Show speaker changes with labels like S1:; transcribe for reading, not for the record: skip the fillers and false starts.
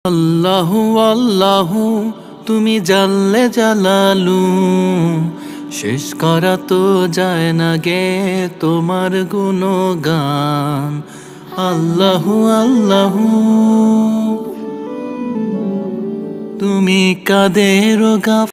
S1: আল্লাহু আল্লাহু তুমি জাল্লে জালালু, শেষ করা তো যায় না গে তোমার গুণগান। আল্লাহু আল্লাহু তুমি কাদের